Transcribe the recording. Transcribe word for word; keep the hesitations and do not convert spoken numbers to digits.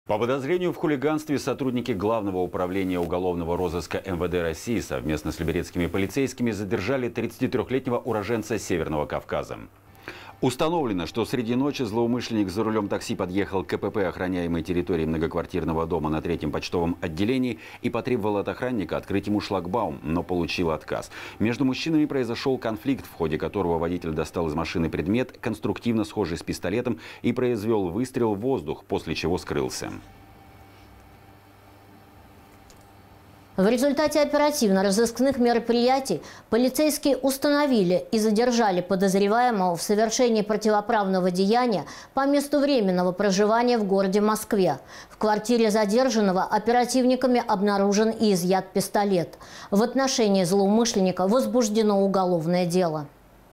По подозрению в хулиганстве сотрудники Главного управления уголовного розыска эм вэ дэ России совместно с люберецкими полицейскими задержали тридцатитрёхлетнего уроженца Северного Кавказа. Установлено, что среди ночи злоумышленник за рулем такси подъехал к ка пэ пэ охраняемой территории многоквартирного дома на третьем почтовом отделении и потребовал от охранника открыть ему шлагбаум, но получил отказ. Между мужчинами произошел конфликт, в ходе которого водитель достал из машины предмет, конструктивно схожий с пистолетом, и произвел выстрел в воздух, после чего скрылся. В результате оперативно-розыскных мероприятий полицейские установили и задержали подозреваемого в совершении противоправного деяния по месту временного проживания в городе Москве. В квартире задержанного оперативниками обнаружен и изъят пистолет. В отношении злоумышленника возбуждено уголовное дело.